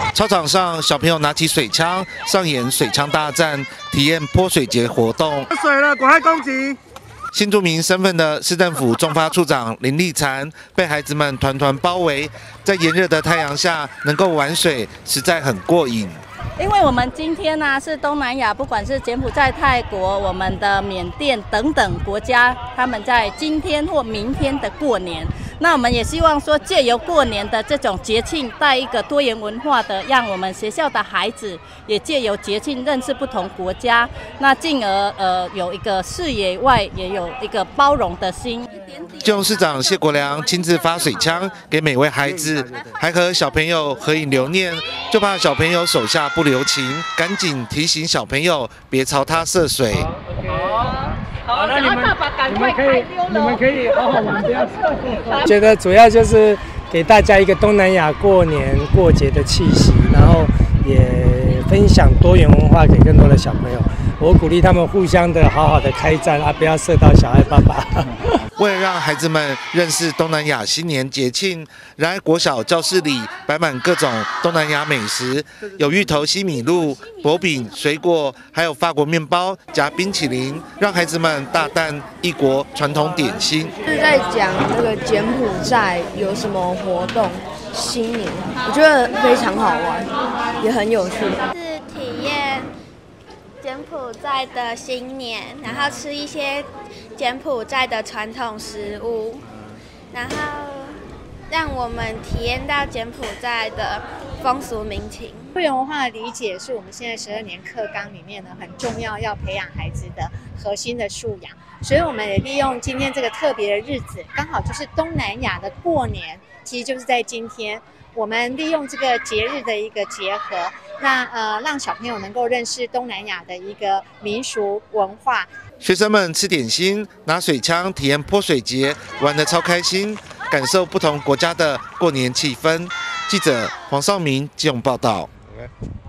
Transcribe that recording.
操场上，小朋友拿起水枪，上演水枪大战，体验泼水节活动。 有水了，赶快攻击！ 新住民身份的市政府中发处长林立残被孩子们团团包围，在炎热的太阳下能够玩水，实在很过瘾。 因为我们今天呢是东南亚，不管是柬埔寨、泰国、我们的缅甸等等国家，他们在今天或明天的过年。那我们也希望说，借由过年的这种节庆，带一个多元文化的，让我们学校的孩子也借由节庆认识不同国家，那进而有一个视野外也有一个包容的心。 基隆市长谢国良亲自发水枪给每位孩子，还和小朋友合影留念，就怕小朋友手下不留情，赶紧提醒小朋友别朝他射水。 好，那你们可以好好玩，不要射。 觉得主要就是给大家一个东南亚过年过节的气息，然后也分享多元文化给更多的小朋友。我鼓励他们互相的好好的开战啊，不要射到小孩爸爸。 为了让孩子们认识东南亚新年节庆，然而国小教室里摆满各种东南亚美食，有芋头西米露、薄饼、水果，还有法国面包夹冰淇淋，让孩子们大啖异国传统点心。 是在讲那个柬埔寨有什么活动，新年，我觉得非常好玩，也很有趣。 是体验柬埔寨的新年，然后吃一些柬埔寨的传统食物，然后让我们体验到柬埔寨的风俗民情。 多元文化的理解是我们现在12年课纲里面呢很重要，要培养孩子的核心的素养。所以我们也利用今天这个特别的日子，刚好就是东南亚的过年，其实就是在今天。我们利用这个节日的一个结合，那让小朋友能够认识东南亚的一个民俗文化。 学生们吃点心，拿水枪体验泼水节，玩得超开心，感受不同国家的过年气氛。记者黄少明基隆报道。